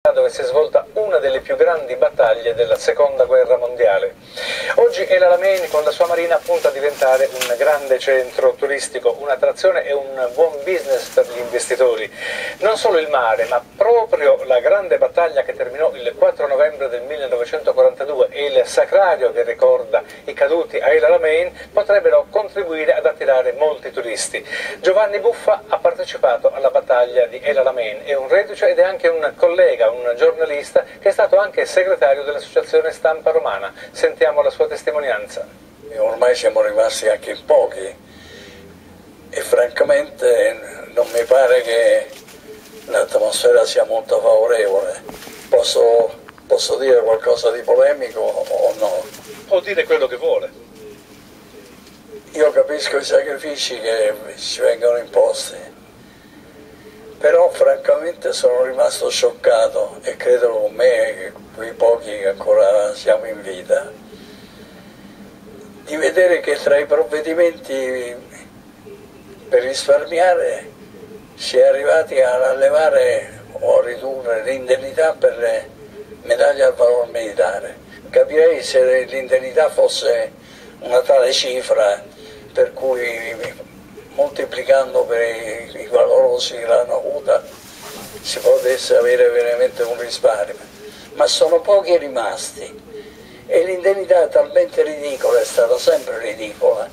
dove si è svolta una delle più grandi battaglie della seconda guerra mondiale. Oggi El Alamein con la sua marina punta a diventare un grande centro turistico, un'attrazione e un buon business per gli investitori. Non solo il mare, ma proprio la grande battaglia che terminò il 4 novembre del 1942 e il sacrario che ricorda i caduti a El Alamein potrebbero contribuire ad attirare molti turisti. Giovanni Buffa ha partecipato alla battaglia di El Alamein, è un reduce ed è anche un collega, un giornalista che è stato anche segretario dell'associazione Stampa Romana. Sentiamo la sua testimonianza. Ormai siamo rimasti anche in pochi e francamente non mi pare che l'atmosfera sia molto favorevole. Posso dire qualcosa di polemico o no? Può dire quello che vuole. Io capisco i sacrifici che ci vengono imposti, però francamente sono rimasto scioccato, e credo con me, che quei pochi che ancora siamo in vita, di vedere che tra i provvedimenti per risparmiare si è arrivati a levare o a ridurre l'indennità per le medaglie al valor militare. Capirei se l'indennità fosse una tale cifra per cui, moltiplicando per i valorosi che l'hanno avuta, si potesse avere veramente un risparmio, ma sono pochi rimasti e l'indennità è talmente ridicola, è stata sempre ridicola,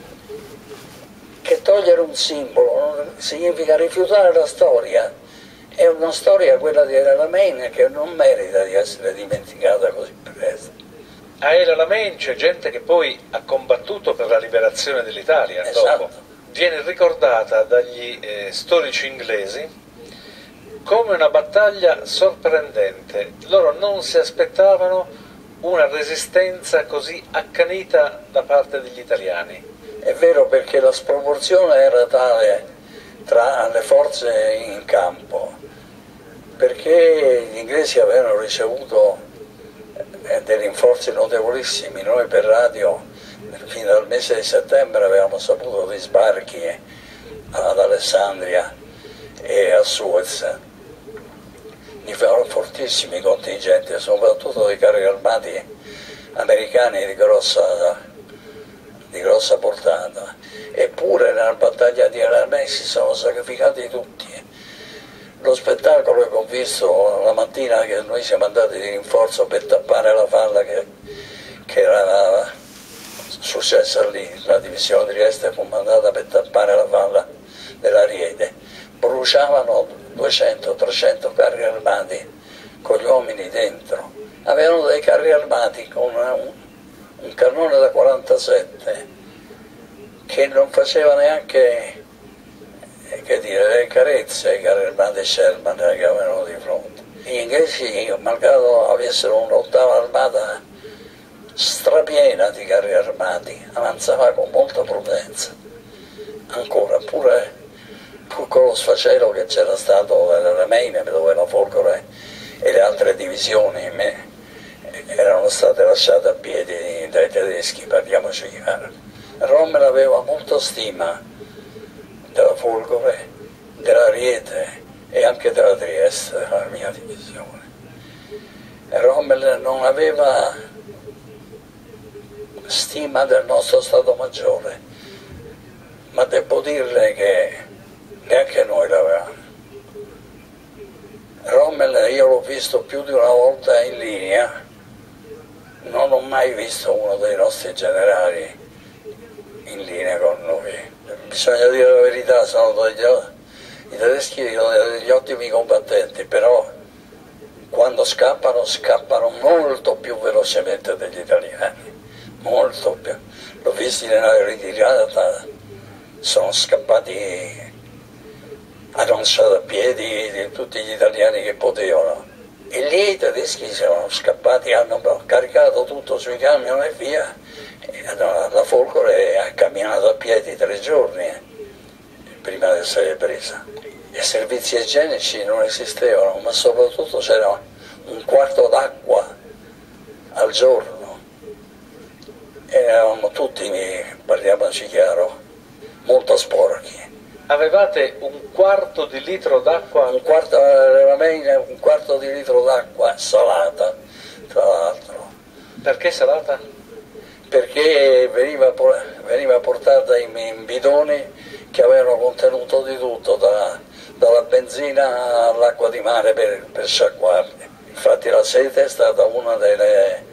che togliere un simbolo significa rifiutare la storia. È una storia, quella di El Alamein, che non merita di essere dimenticata così presto. A El Alamein c'è gente che poi ha combattuto per la liberazione dell'Italia. Esatto. Dopo viene ricordata dagli storici inglesi come una battaglia sorprendente. Loro non si aspettavano una resistenza così accanita da parte degli italiani. È vero, perché la sproporzione era tale tra le forze in campo, perché gli inglesi avevano ricevuto dei rinforzi notevolissimi. Noi per radio fino al mese di settembre avevamo saputo di sbarchi ad Alessandria e a Suez di fortissimi contingenti, soprattutto di carri armati americani di grossa portata. Eppure nella battaglia di El Alamein si sono sacrificati tutti. Lo spettacolo che ho visto la mattina, che noi siamo andati di rinforzo per tappare la falla che era successa lì, la divisione di Trieste fu mandata per tappare la falla dell'Ariete, bruciavano 200-300 carri armati con gli uomini dentro. Avevano dei carri armati con un cannone da 47 che non faceva neanche, che dire, le carezze ai carri armati Sherman che avevano di fronte. Gli inglesi, malgrado avessero un'ottava armata strapiena di carri armati, avanzava con molta prudenza. Ancora, pure con lo sfacelo che c'era stato nel Alamein, dove la Folgore e le altre divisioni erano state lasciate a piedi dai tedeschi, parliamoci chiaro. Rommel aveva molta stima della Folgore, dell'Ariete e anche della Trieste, della mia divisione. E Rommel non aveva stima del nostro Stato Maggiore, ma devo dirle che neanche noi l'avevamo. Rommel io l'ho visto più di una volta in linea, non ho mai visto uno dei nostri generali in linea con noi. Bisogna dire la verità, i tedeschi sono degli ottimi combattenti, però quando scappano molto più velocemente degli italiani, molto più. L'ho visto nella ritirata, sono scappati a piedi di tutti gli italiani che potevano, e lì i tedeschi sono scappati, hanno caricato tutto sui camion e via, e la Folgore ha camminato a piedi 3 giorni prima di essere presa. I servizi igienici non esistevano, ma soprattutto c'era un quarto d'acqua al giorno e eravamo tutti, parliamoci chiaro, molto sporchi. Avevate un quarto di litro d'acqua? Un quarto di litro d'acqua salata, tra l'altro. Perché salata? Perché veniva portata in bidoni che avevano contenuto di tutto, dalla benzina all'acqua di mare per sciacquarli. Infatti la sete è stata una delle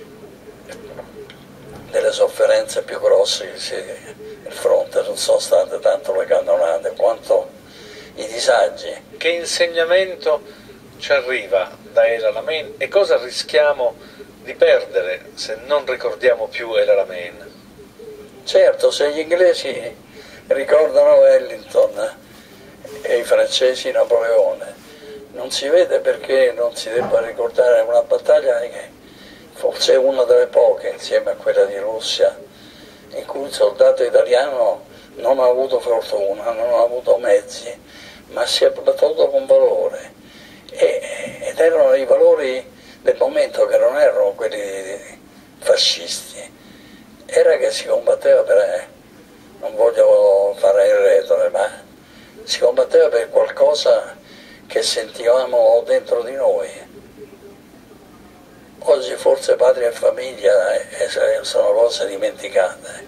sofferenze più grosse. Il fronte non sono state tanto le cannonate quanto i disagi. Che insegnamento ci arriva da El Alamein e cosa rischiamo di perdere se non ricordiamo più El Alamein? Certo, se gli inglesi ricordano Wellington e i francesi Napoleone, non si vede perché non si debba ricordare una battaglia che forse è una delle poche, insieme a quella di Russia, in cui il soldato italiano non ha avuto fortuna, non ha avuto mezzi, ma si è battuto con valore. Ed erano i valori del momento, che non erano quelli fascisti, era che si combatteva non voglio fare il retro, ma si combatteva per qualcosa che sentivamo dentro di noi. Oggi forse patria e famiglia sono cose dimenticate,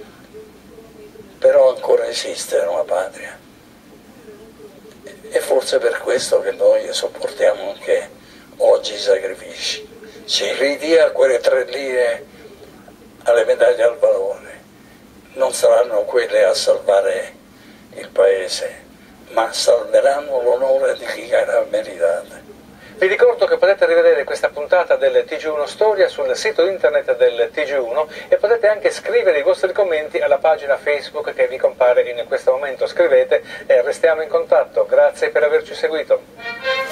però ancora esiste una patria. E forse per questo che noi sopportiamo anche oggi i sacrifici. Si ridia quelle 3 lire alle medaglie al valore, non saranno quelle a salvare il paese, ma salveranno l'onore di chi era meritato. Vi ricordo che potete rivedere questa puntata del TG1 Storia sul sito internet del TG1 e potete anche scrivere i vostri commenti alla pagina Facebook che vi compare in questo momento. Scrivete e restiamo in contatto. Grazie per averci seguito.